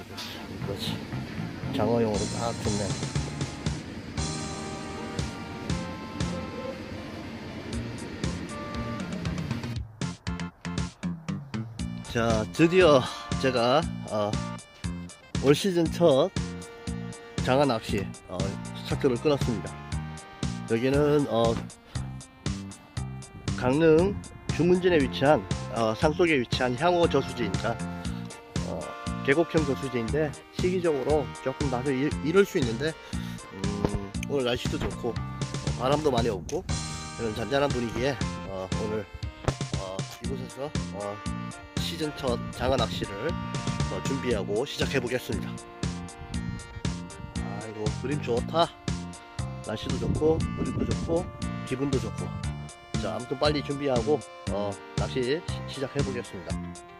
그렇지. 장어용으로 딱 좋네. 자, 드디어 제가 올 시즌 첫 장어 낚시 샷들을 끊었습니다. 여기는 강릉 중문진에 위치한 산속에 위치한 향호 저수지입니다. 계곡형 저수지인데 시기적으로 조금 나서 이럴 수 있는데 오늘 날씨도 좋고 바람도 많이 없고 이런 잔잔한 분위기에 오늘 이곳에서 시즌 첫 장어 낚시를 준비하고 시작해 보겠습니다. 아이고, 그림 좋다. 날씨도 좋고 그림도 좋고 기분도 좋고. 자, 아무튼 빨리 준비하고 낚시 시작해 보겠습니다.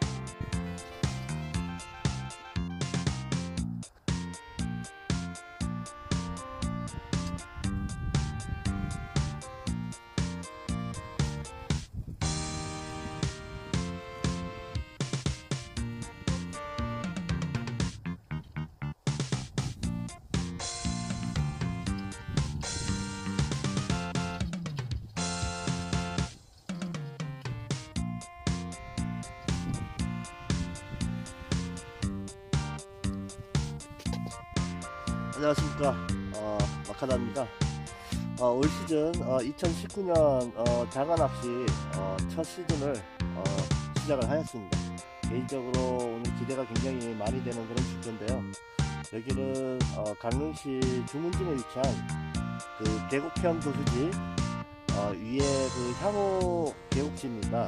안녕하십니까, 마카다입니다. 올 시즌 2019년 장어낚시 첫 시즌을 시작을 하였습니다. 개인적으로 오늘 기대가 굉장히 많이 되는 그런 축제인데요. 여기는 강릉시 중문진에 위치한 그 계곡형 저수지 위에 그 향호 계곡지입니다.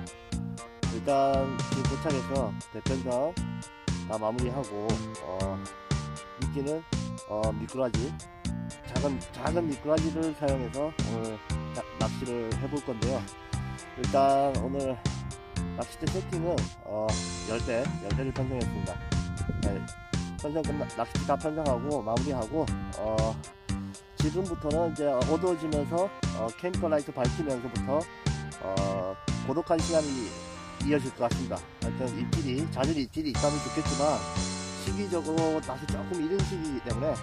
일단 지금 도착해서 대편성 다 마무리하고 미끼는 미꾸라지, 작은 미꾸라지를 사용해서 오늘 낚시를 해볼 건데요. 일단 오늘 낚싯대 세팅은 열대를 편성했습니다. 네, 낚싯대 다 편성하고 마무리하고 지금부터는 이제 어두워지면서 케미컬 라이트 밝히면서부터 고독한 시간이 이어질 것 같습니다. 하여튼 잦은 입질이 있다면 좋겠지만 시기적으로 다시 조금 이른 시기이기 때문에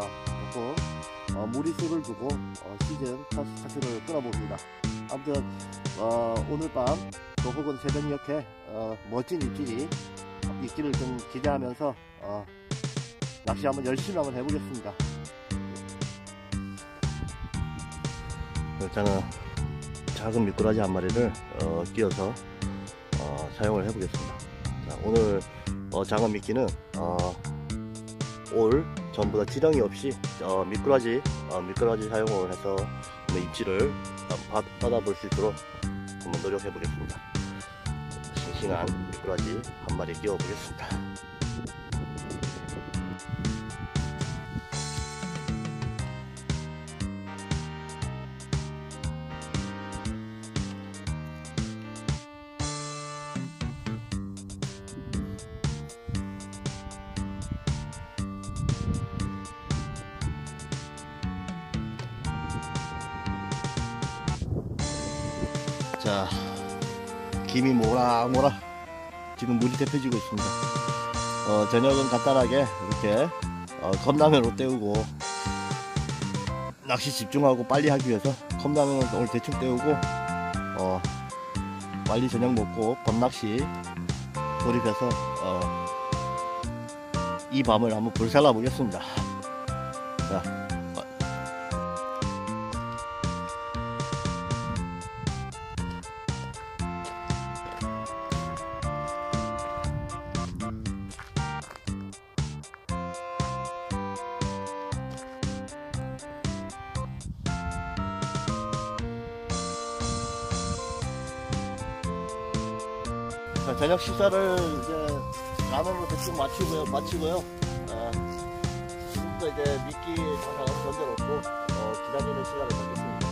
조금 무리수를 두고 시즌 첫 샷을 끊어봅니다. 아무튼 오늘 밤 또 혹은 새벽 이렇게 멋진 입질이 있기를 좀 기대하면서 낚시 한번 열심히 한번 해보겠습니다. 저는 작은 미꾸라지 한 마리를 끼워서 사용을 해보겠습니다. 자, 오늘 장어 미끼는 올 전부 다 지렁이 없이 미꾸라지 사용을 해서 입질을 받아볼 수 있도록 한번 노력해 보겠습니다. 싱싱한 미꾸라지 한 마리 끼워 보겠습니다. 자, 김이 모락모락 지금 물이 데펴지고 있습니다. 저녁은 간단하게 이렇게 컵라면으로 때우고 낚시 집중하고 빨리 하기 위해서 컵라면은 오늘 대충 때우고 빨리 저녁 먹고 밤낚시 돌입해서 이 밤을 한번 불살라 보겠습니다. 자, 저녁 식사를 이제 라면으로 대충 마치고요. 지금부터 이제 미끼 장어를 던져놓고 기다리는 시간을 갖겠습니다.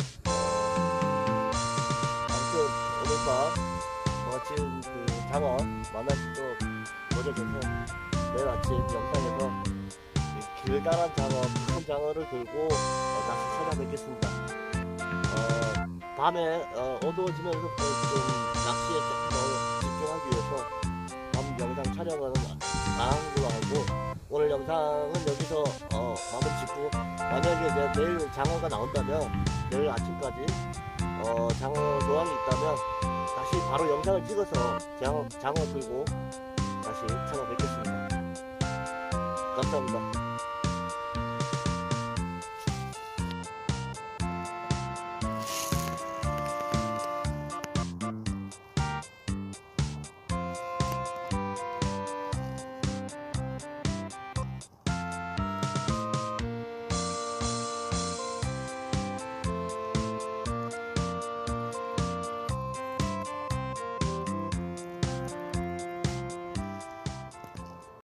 아무튼 오늘 밤 멋진 그 장어 만날 수 있도록 노력해서 내일 아침 영상에서 길다란 장어, 큰 장어를 들고 다시 찾아뵙겠습니다. 밤에 어두워지면서 좀 낚시에 조금 더 집중하기 위해서 밤 영상 촬영은 안 하는 걸로 하고, 오늘 영상은 여기서 마무리 짓고, 만약에 이제 내일 장어가 나온다면 내일 아침까지 장어 조항이 있다면 다시 바로 영상을 찍어서 장어 들고 다시 찾아뵙겠습니다. 감사합니다.